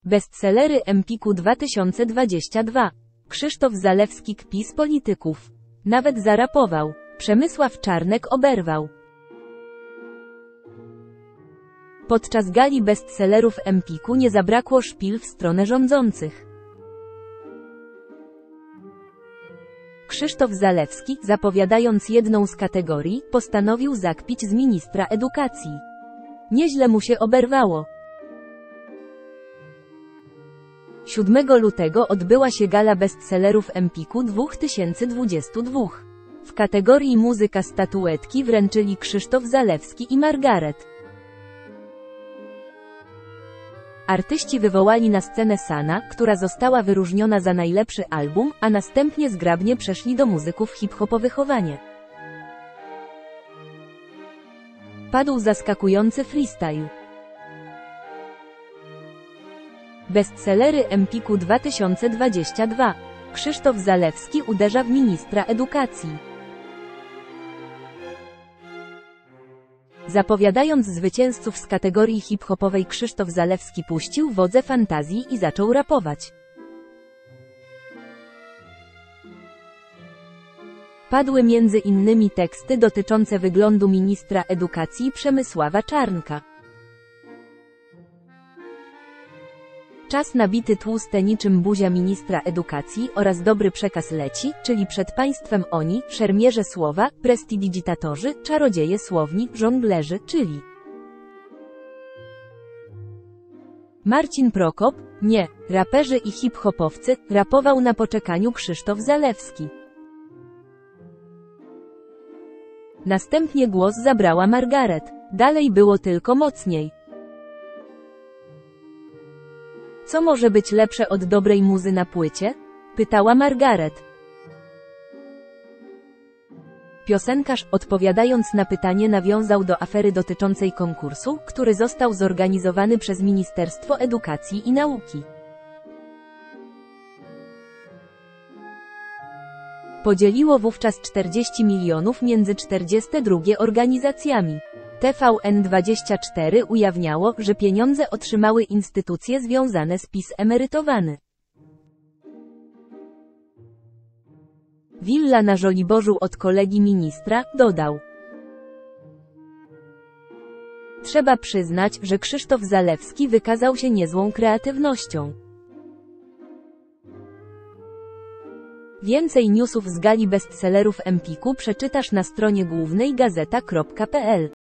Bestsellery Empiku 2022. Krzysztof Zalewski kpi z polityków. Nawet zarapował. Przemysław Czarnek oberwał. Podczas gali bestsellerów Empiku nie zabrakło szpil w stronę rządzących. Krzysztof Zalewski, zapowiadając jedną z kategorii, postanowił zakpić z ministra edukacji. Nieźle mu się oberwało. 7 lutego odbyła się gala bestsellerów Empiku 2022. W kategorii muzyka statuetki wręczyli Krzysztof Zalewski i Margaret. Artyści wywołali na scenę Sana, która została wyróżniona za najlepszy album, a następnie zgrabnie przeszli do muzyków hip-hopowych. Padł zaskakujący freestyle. Bestsellery Empiku 2022. Krzysztof Zalewski uderza w ministra edukacji. Zapowiadając zwycięzców z kategorii hip-hopowej, Krzysztof Zalewski puścił wodze fantazji i zaczął rapować. Padły między innymi teksty dotyczące wyglądu ministra edukacji Przemysława Czarnka. Czas nabity tłuste niczym buzia ministra edukacji oraz dobry przekaz leci, czyli przed państwem oni, szermierze słowa, prestidigitatorzy, czarodzieje słowni, żonglerzy, czyli Marcin Prokop, nie, raperzy i hip-hopowcy, rapował na poczekaniu Krzysztof Zalewski. Następnie głos zabrała Margaret. Dalej było tylko mocniej. Co może być lepsze od dobrej muzy na płycie? Pytała Margaret. Piosenkarz, odpowiadając na pytanie, nawiązał do afery dotyczącej konkursu, który został zorganizowany przez Ministerstwo Edukacji i Nauki. Podzieliło wówczas 40 milionów między 42 organizacjami. TVN24 ujawniało, że pieniądze otrzymały instytucje związane z PiS emerytowany. Willa na Żoliborzu od kolegi ministra, dodał. Trzeba przyznać, że Krzysztof Zalewski wykazał się niezłą kreatywnością. Więcej newsów z gali bestsellerów Empiku przeczytasz na stronie głównej gazeta.pl.